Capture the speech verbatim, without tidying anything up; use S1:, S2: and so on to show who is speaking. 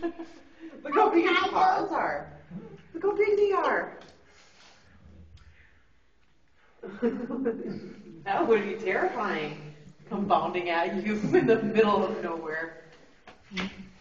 S1: Look how big his paws are. Look how big they are. That would be terrifying. Come bounding at you in the middle of nowhere.